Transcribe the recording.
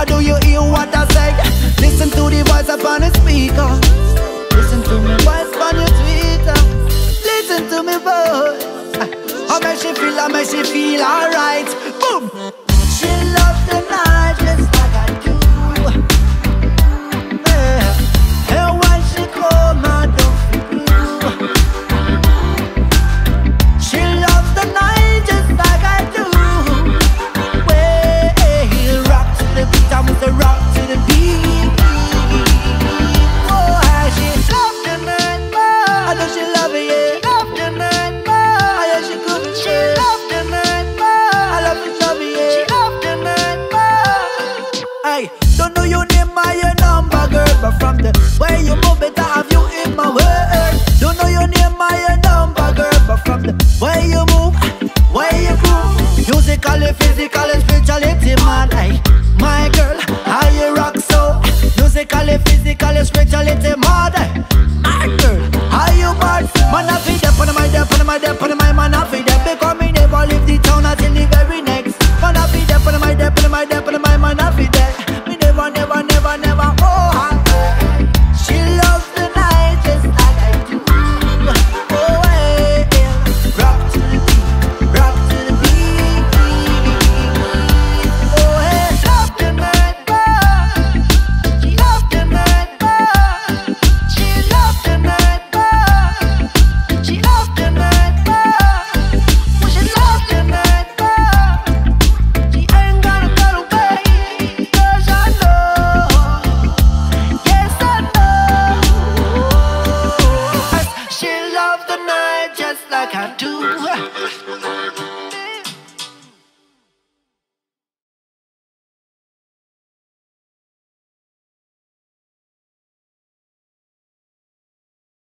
do you hear what I say? Listen to the voice upon the speaker. Listen to me voice upon your Twitter. Listen to me voice. How make she feel alright. Boom. She loves the night just like I do. And when she come, I don't feel blue. She loves the night just like I do. Well, rock to the beat, I must rock to the beat. Oh, she loves the night more. I know she love it, yeah. Love the night more. I know she good. She loves the night more. I love it, yeah. She loves the night more. Hey, don't know your name or your number, girl, but from the way you move it, I have you in my world. Don't know your name or your number, girl, but from the way you move, way you groove, musically, physically, spirituality, man. Hey, my girl, how you rock so? Musically, physically, spirituality, man. Hey, my girl, how you bad? Man, I feel that, put my day, put my day, put my man, I feel that. Because me never leave the town until the very next. Man, I feel that, put my day, put my day, put my man, I feel that. Me never, never, never, never, oh, she loves the night just like I do. Oh, hey, rock to the beat, rock to the beat. Oh, hey, love the night more. She loves the night more. She loves the night more. She loves the night more. She loves the night more. She ain't gonna go away, 'cause I know, yes I know. She loves the night just like I do.